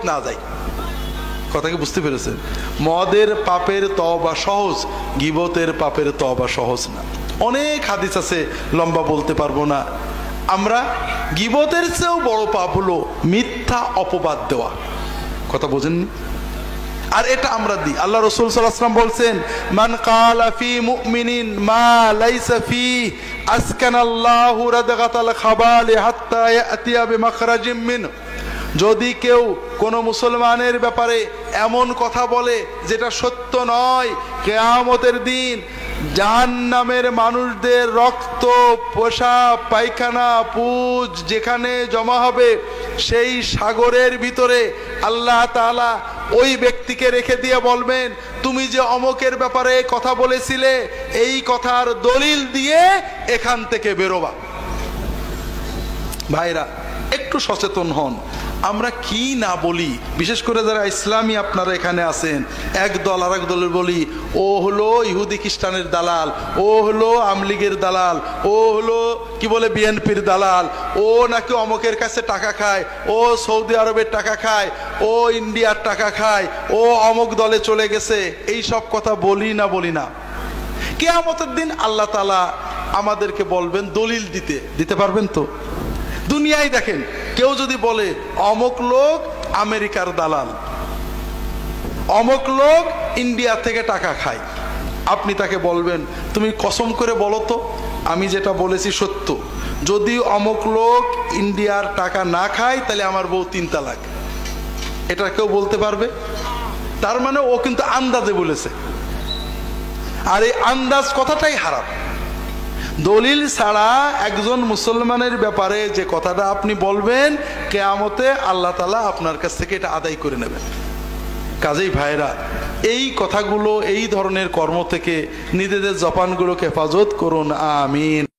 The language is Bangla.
না যায়। কথা কি বুঝতে পেরেছেন? মদের পাপের তওবা সহজ, গীবতের পাপের তওবা সহজ না। অনেক হাদিস আছে, লম্বা বলতে পারবো না। আমরা গীবতের চেয়েও বড় পাপ হলো মিথ্যা অপবাদ দেওয়া। কথা বোঝেননি? আর এটা আমরা দিই। আল্লাহ রাসূল সাল্লাল্লাহু আলাইহি ওয়াসাল্লাম বলছেন, মান কালা ফি মুমিনিন মা লাইসা ফি আসকানাল্লাহু রাদগাতাল খাবালি হাত্তা ইয়াতিয়া বিমাখরাজিম মিন। যদি কেউ কোনো মুসলমানের ব্যাপারে এমন কথা বলে যেটা সত্য নয়, কিয়ামতের দিন জাহান্নামের মানুষদের রক্ত, পেশাব, পায়খানা, পুজ যেখানে জমা হবে সেই সাগরের ভিতরে আল্লাহ তাআলা ওই ব্যক্তিকে রেখে দিয়ে বলবেন, তুমি যে অমকের ব্যাপারে কথা বলেছিলে এই কথার দলিল দিয়ে এখান থেকে বেরোবা। ভাইরা, একটু সচেতন হন। আমরা কি না বলি, বিশেষ করে যারা ইসলামী আপনারা এখানে আছেন, এক দল আর এক দলের বলি ও হলো ইহুদি খ্রিস্টানের দালাল, ও হলো আমলিগের দালাল, ও হলো কি বলে বিএনপির দালাল, ও নাকি অমকের কাছে টাকা খায়, ও সৌদি আরবের টাকা খায়, ও ইন্ডিয়ার টাকা খায়, ও অমক দলে চলে গেছে। এই সব কথা বলি না বলি না? কিয়ামতের দিন আল্লাহ তাআলা আমাদেরকে বলবেন দলিল দিতে পারবেন তো? দুনিয়ায় দেখেন, কেউ যদি বলে অমক লোক আমেরিকার দালাল, অমক লোক ইন্ডিয়া থেকে টাকা খায়, আপনি তাকে বলবেন তুমি কসম করে বলো তো আমি যেটা বলেছি সত্য। যদি অমক লোক ইন্ডিয়ার টাকা না খায় তাহলে আমার বউ 3 তালাক। এটা কেউ বলতে পারবে? তার মানে ও কিন্তু আন্দাজে বলেছে, আর এই আন্দাজ কথাটাই হারাম। দলিল ছাড়া একজন মুসলমানের ব্যাপারে যে কথাটা আপনি বলবেন, কিয়ামতে আল্লাহ তাআলা আপনার কাছ থেকে এটা আদায় করে নেবেন। কাজেই ভাইরা, এই কথাগুলো, এই ধরনের কর্ম থেকে নিজেদের জবানগুলোকে হেফাজত করুন। আমিন।